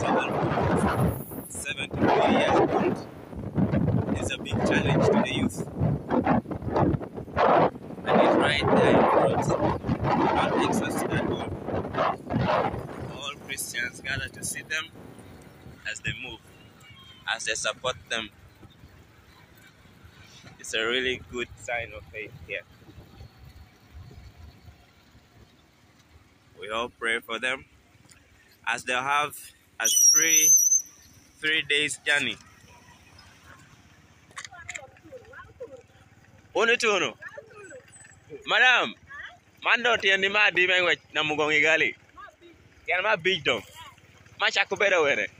than 73 years old is a big challenge to the youth. And he's right there in front. God takes us to that goal. All Christians gather to see them as they move, as they support them. It's a really good sign of faith here. We all pray for them as they have a three days journey. Unituno, madam, mando tieni ma di mengwe Namugongo gali. Kian ma big dom, ma chakubera were.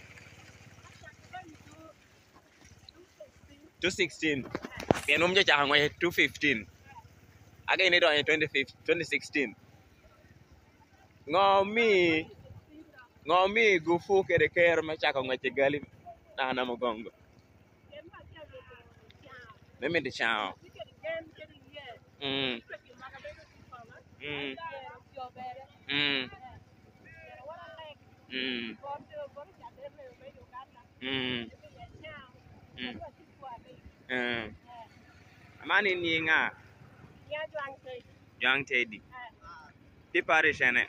216. Kian umja chahangwe 215. Again it on 2016. Ngomi gufu kere kere ma chakangwe gali na Namugongo. Mimi ndi chao. Mm. Mm. Mm. Mm. Mm. Mm. Amani nyinga. Young Teddy. Di parish ene.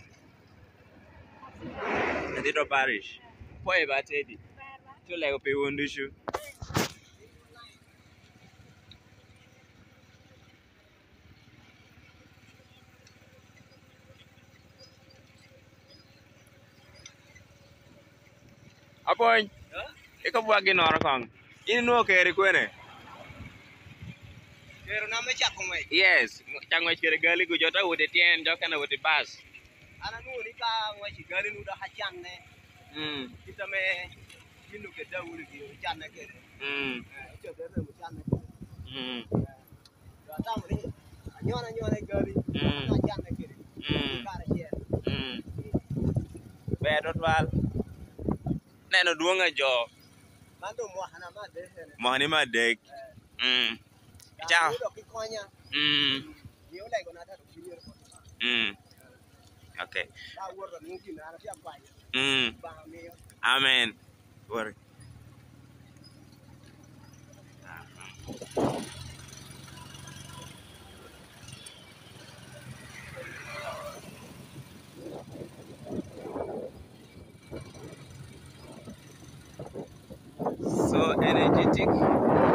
Dito parish. Poi ba Teddy. Tule ko pe wondushu. Apoy. Ikaw buwag ginora kong. Inu kere kwene. Pero na me chakongwe. Yes, changwe kere gali ku jota wote tien joka na wote bas. Ana nu ni ka ngwe gali nu da hachanne. Kita me minu ke da wuri ki channe ke. Cho be me channe. Da ta wuri. Anyona gali. Na channe ke. Ka ra che. Be dot wal. Neno duonga jo. Mando mo hana ma de. Mohani ma dek. Ciao. Okay. Amen. Worry. So energetic.